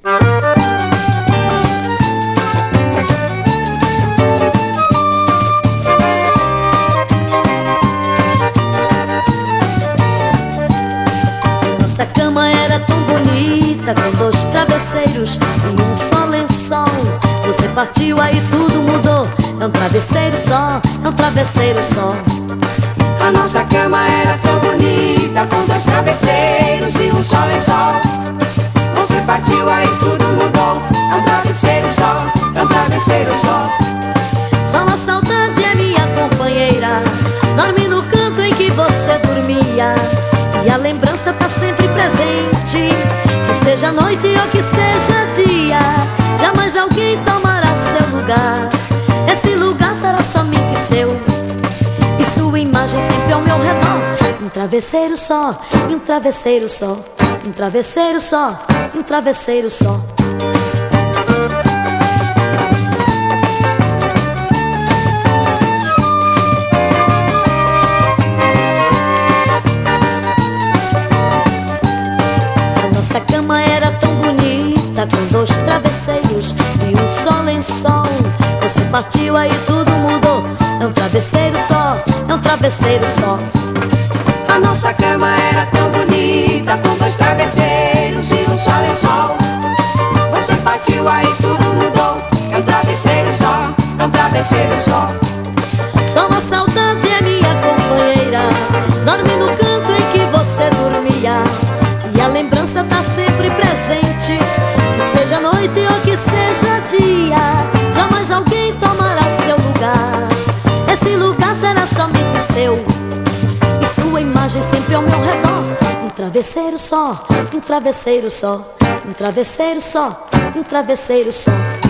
Nossa cama era tão bonita, com dois travesseiros e um só lençol. Você partiu, aí tudo mudou. É um travesseiro só, é um travesseiro só. A nossa cama era tão bonita, com dois travesseiros e um só lençol. Você partiu, aí tudo mudou. É um travesseiro só, é um travesseiro só. Só a saudade é minha companheira, dorme no canto em que você dormia. E a lembrança tá sempre presente, que seja noite ou que seja dia. Jamais alguém tomará seu lugar, esse lugar será somente seu. E sua imagem sempre ao meu redor. Um travesseiro só, e um travesseiro só, um travesseiro só, e um travesseiro só. Com dois travesseiros e um só lençol. Você partiu, aí tudo mudou. É um travesseiro só, é um travesseiro só. A nossa cama era tão bonita, com dois travesseiros e um só lençol. Você partiu, aí tudo mudou. É um travesseiro só, é um travesseiro só. Só uma saudade é minha companheira, dorme no canto em que você dormia. E a lembrança tá sempre presente, que seja noite ou que seja dia. Jamais alguém tomará seu lugar, esse lugar será somente seu. E sua imagem sempre ao meu redor. Um travesseiro só, um travesseiro só, um travesseiro só, um travesseiro só.